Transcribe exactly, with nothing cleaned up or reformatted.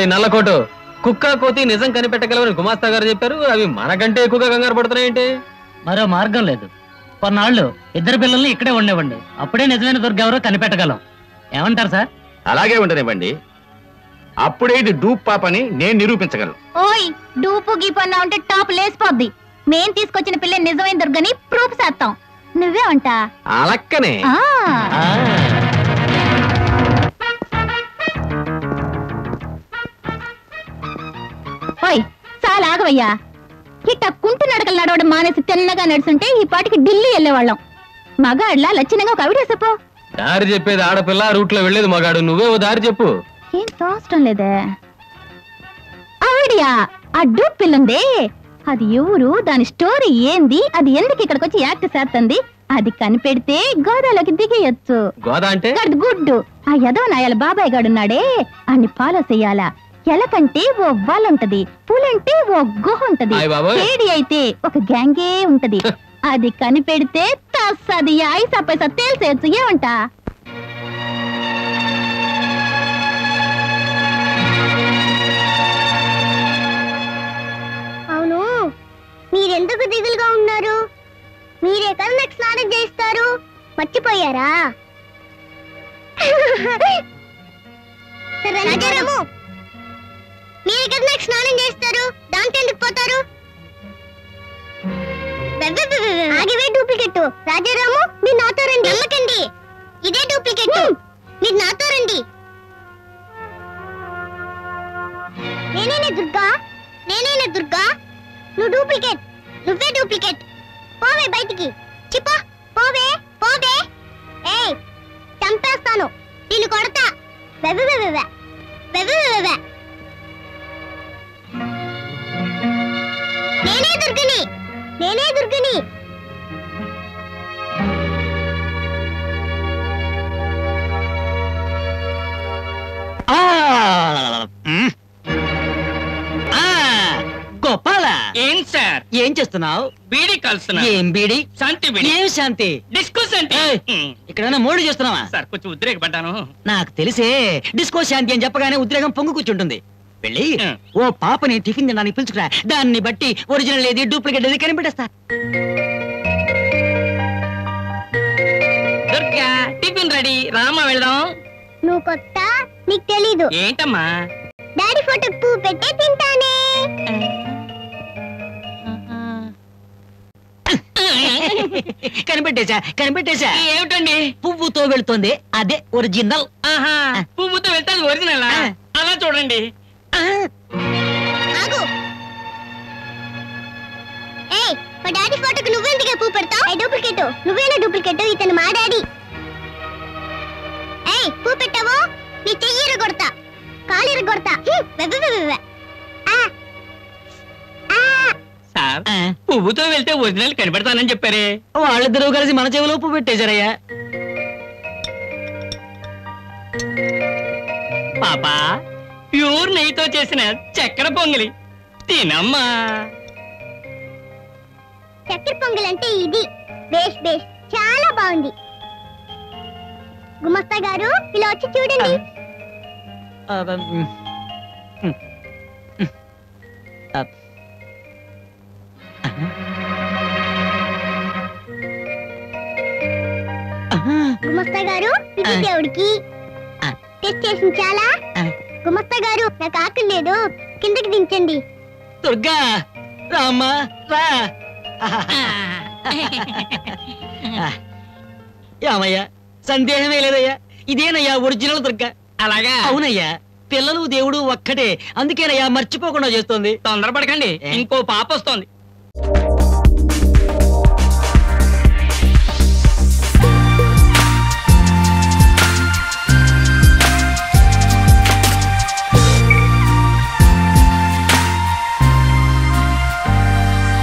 నల్లకోటు కుక్క కోతి నిజం కనిపెట్టగలవని గుమాస్తా గారు చెప్పారు. అవి మనకంటే ఎక్కువగా కంగారు పడుతున్నాయేంటి? మరో మార్గం లేదు. కొన్నాళ్ళు ఇద్దరు పిల్లల్ని ఇక్కడే ఉండేవండి. అప్పుడే నిజమైన దుర్గ ఎవరో కనిపెట్టగలం. ఏమంటారు సార్? అలాగే ఉండనివ్వండి. అప్పుడే ఇది డూప్ పాపని నేను నిరూపించగలను. ఓయ్ డూపు గీపన్నా ఉంటే టాప్ లేసిపోద్ది. మేం తీసుకొచ్చిన పిల్ల నిజమైన దుర్గని ప్రూఫ్ చేస్తాం. నువ్వే అంటా అలక్కనే. ఓయ్ చాలా ఆగవయ్యా. ఇట్ట కుంటు నడకలు నడవడం మానేసి తిన్నగా నడుచుంటే ఈ పాటికి ఢిల్లీ వెళ్ళేవాళ్ళం. మగాడ్లా లక్షణంగా ఒక ఆవిడేసపో. దారి చెప్పేది ఆడపిల్ల, రూట్ లో వెళ్లేది మగాడు. నువ్వే ఓ దారి చెప్పు. ఏం తోచడం లేదే. ఆవిడియా ఆ డూప్ పిల్లుందే, అది ఎవరు, దాని స్టోరీ ఏంది, అది ఎందుకు ఇక్కడికి వచ్చి యాక్ట్ చేస్తుంది, అది కనిపెడితే గోదాలోకి దిగేయచ్చు. గోదా అంటే గుడ్డు. ఆ యదవ నాయాల బాబాయ్ గాడున్నాడే, అన్ని ఫాలో చెయ్యాలా. ఎలకంటే ఓ వాళ్ళుంటది, పూలంటే ఓ గుహ ఉంటది, కేడి అయితే ఒక గ్యాంగే ఉంటది. అది కనిపెడితే తస్సది ఐసా పైసా తేల్చేయచ్చు. ఏమంటా? అవును, మీరెందుకు దిగులుగా ఉన్నారు? మీరే కదా నాకు స్నానం చేస్తారు, మర్చిపోయారా? రాజారాము, మీరే కదా నాకు స్నానం చేస్తారు, దాంట్లో ఎందుకు పోతారు? ఆగివే డూప్లికేట్. రాజారాము, మీరు నాతో రండి. నమ్మకండి, ఇదే డూప్లికేట్. మీరు నాతో రండి. నేనేనే దుర్గా, నేనేనే దుర్గా. నువ్వు డూప్లికేట్, నువ్వే డూప్లికేట్. పోవే బయటికి, చిప్ప పోవే, పోవే. ఏయ్ చంపేస్తాను, నిన్ను కొడతా. వెవ్వ వెవ్వ వెవ్వ వెవ్వ. నేనే దుర్గని, నేనే దుర్గని. గోపాల, ఏం సార్? ఏం చేస్తున్నావు? బీడీ కలుస్తున్నా. ఏం బీడీ? శాంతి బీడీ. ఏం శాంతి? డిస్కో శాంతి. ఇక్కడ మూడు చేస్తున్నావా? సార్ కొంచెం ఉద్రేకపడ్డాను. నాకు తెలిసే డిస్కో శాంతి అని చెప్పగానే ఉద్రేకం పొంగు కూర్చుంటుంది. వెళ్ళి ఓ పాపని టిఫిన్ తినడానికి పిలుచుకురా. దాన్ని బట్టి ఒరిజినల్ ఏది డూప్లికేట్ ఏది కనిపెట్టేస్తా. దుర్గా, టిఫిన్ రెడీ, రామా వెళ్దాం. నువ్వు కొత్త, నీకు తెలీదు. ఏంటమ్మా? డాడీ ఫోటో పువ్వు పెట్టే తింటానే. కనిపెట్టేశా కనిపెట్టేశా. ఏమిటండి? పువ్వుతో వెళ్తుంది, అదే ఒరిజినల్. ఆహా, పువ్వుతో వెళ్తే ఒరిజినల్. అలా చూడండి. ఆగు. ఏయ్, మా డాడీ ఫోటోకి నువ్వెందుకే పువ్వు పెడతావు? డూప్లికేట్. నువ్వేనా డూప్లికేట్? ఇతను మా డాడీ. ఏయ్, పువ్వు పెట్టావో నీ చెయ్యి ఇరగొడతా, కాలు ఇరగొడతా. సార్, పువ్వుతో వెళ్తే ఒరిజినల్ కనిపెడతానని చెప్పారే. వాళ్ళిద్దరూ కలిసి మన చెవిలో పువ్వు పెట్టేశారయ్యా. పాపా, ప్యూర్ నెయ్యితో చేసిన చక్కెర పొంగలి తినమ్మా. చక్కెర పొంగల్ అంటే ఇది. బేష్ బేష్, చాలా బాగుంది. గుమస్తా గారు, ఇలా వచ్చి చూడండి. గుమస్తా గారు, ఇది దేవుడికి టెస్ట్ చేసింది చాలా. గుమస్తా గారు, నాకు ఆకలి లేదు, కిందకి దించండి. దుర్గా, రామ్మా రా. ఏమయ్యా, సందేహమే లేదయ్యా, ఇదేనయ్యా ఒరిజినల్ దుర్గా. అలాగా? అవునయ్యా, పిల్లలు దేవుడు ఒక్కటే, అందుకేనయ్యా మర్చిపోకుండా చేస్తోంది. తొందరపడకండి, ఇంకో పాప వస్తోంది.